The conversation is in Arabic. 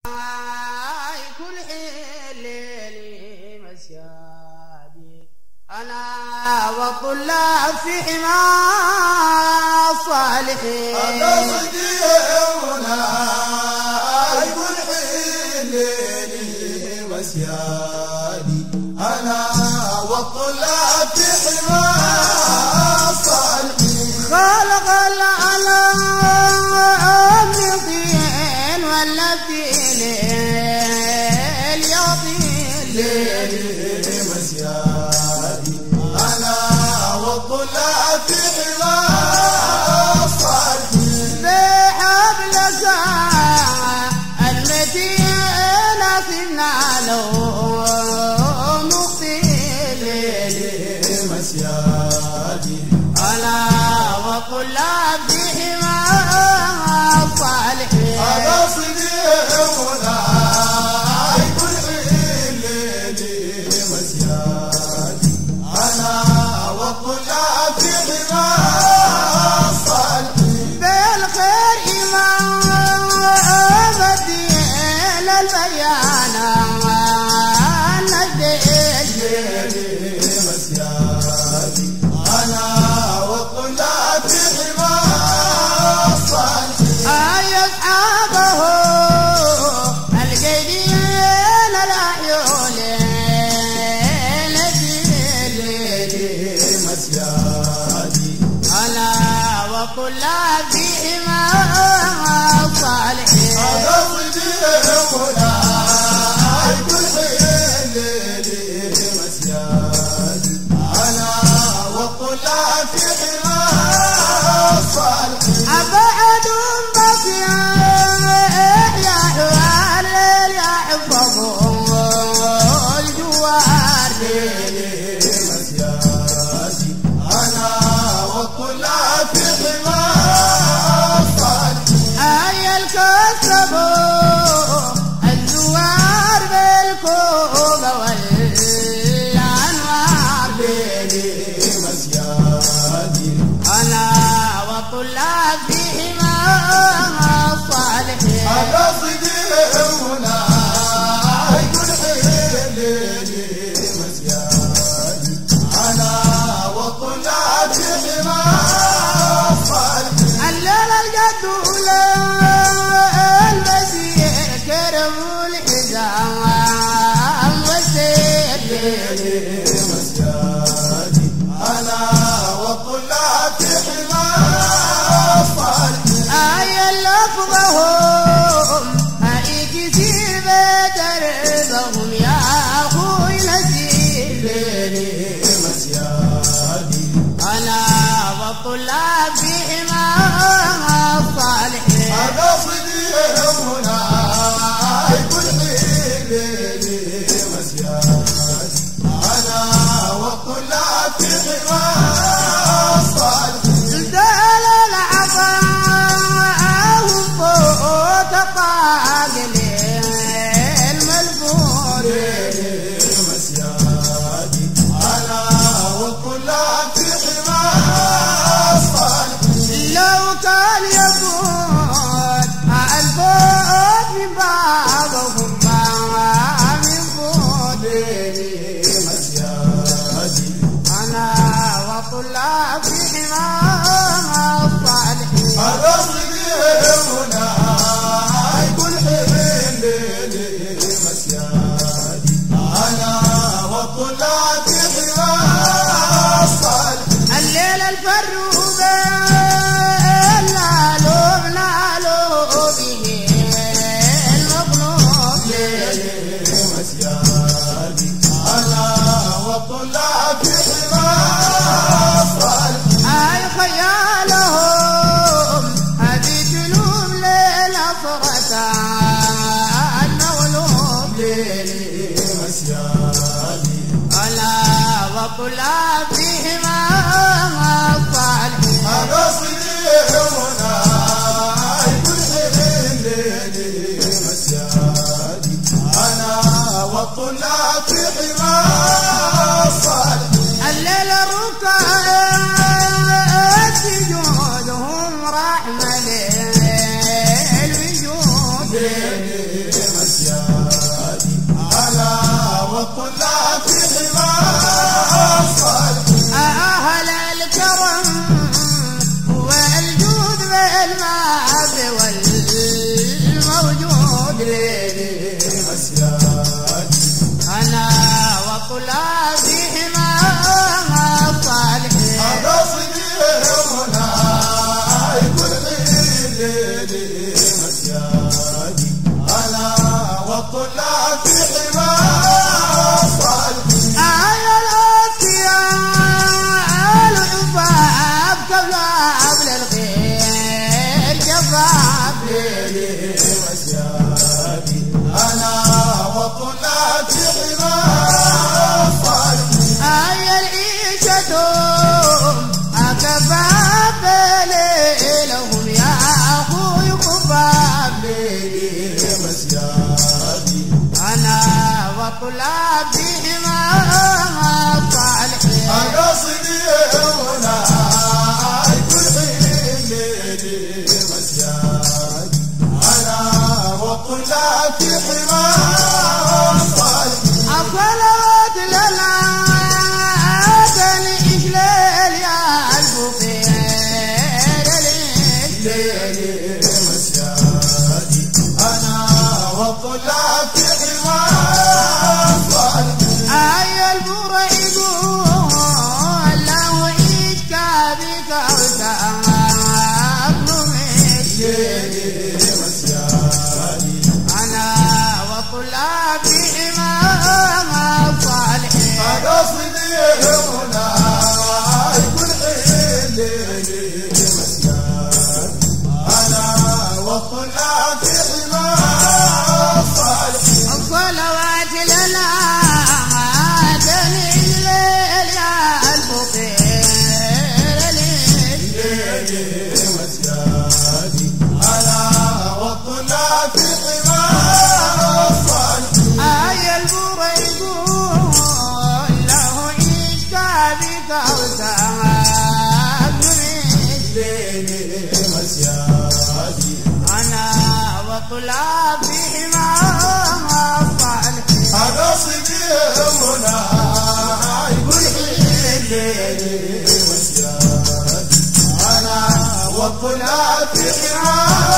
كل حين ليلي مسيادي أنا والطلاب في حمى الصالحين أقصدينا كل حين ليلي مسيادي أنا والطلاب في حمى الصالحين خلق العالم من طين ولا بطين ليلي مسيادي أنا والطلاب في حمى الصالحين بحبل المتين أصبنا له مقتل ليلي مسيادي أنا والطلاب في حمى الصالحين أقصدينا كل حين ليلي مسيادي أنا والطلاب في حمى الصالحين بالخير إمام الدين البيان ليلي مسيادي أنا والطلاب في حمى الصالحين أي أصحابه الجيدين الأعيون ليلي مسيادي أنا وطلاب فيهما الصالحين أقصدينا كل حين ليلي مسيادي أنا والطلاب في حمى الصالحين أبعد بقي يا حوار يحفظهم الجوار ليلي مسيادي أنا والطلاب في حمى الصالحين أي الكسبوا الزوار بالكوبة والأنوار ليلي مسيادي أنا والطلاب فيهما الصالحين أقصدينا كل حين ليلي مسيادي أنا والطلاب في حمى الصالحين الليل الجد المسير كرم الحزام والسير ليلي مسيادي أنا والطلاب في حمى الصالحين أي لفظهم أي كثير بدربهم يا أخوي نسير ليلي مسيادي أنا والطلاب فيهما الصالحين أقصدينا كل حين ليلي مسيادي أنا والطلاب في حمى الصالحين زال العطاهم فوق طاقل الملفون ليلي مسيادي أنا والطلاب في حمى الصالحين لو كان يكون الفوت من بعضهم ما من فوت ليلي مسيادي أنا وطلاب في حمام الصالحين أقصدينا كل حين ليلي مسيادي أنا والطلاب في حمى الصالحين الليل الفروب نالوا به المغلوب ليلي مسيادي أنا والطلاب في حمى الصالحين أي خيالهم هذه جنوب ليلة فرسان المغلوب ليلي مسيادي أنا وطلاب فيهما الصالحين أقصدينا كل حين ليلي مسيادي أنا والطلاب في حمى الصالحين الليل الركع سجودهم رحمة للوجود ليلي ليلي مسيادي أنا وطلابي حمام الصالحين قصدي هنا كل ليلي مسيادي أنا والطلاب في حمام الصالحين آية الأطيال عفاف قبل الخير جفاف ليلي مسيادي أنا والطلاب في حمام الصالحين آية العيشة أكفاف ليلهم يا أخوي كفاف ليلي مسيادي أنا وطلابي حمام الصالحين قصدي هنا كل حين ليلي مسيادي أنا والطلاب في حمام الصالحين الصلوات لنا تنعيش ليل يا البخير ليلي مسيادي أنا والطلاب في حمام الصالحين آي البر يقول لو عيش كابك ليلي مسيادي أنا وطلابي إمام الصالحين قصدي هنا كل حين ليلي مسيادي أنا والطلاب في حمام الصالحين الصلوات لنا تنعيش ليل يا البخير ليلي مسيادي أنا والطلاب في حمام الصالحين آي البر يقول له عيش كابك ليلي مسيادي أنا وطلابي حمام الصالحين قصدي هنا كل حين ليلي مسيادي أنا والطلاب في حمام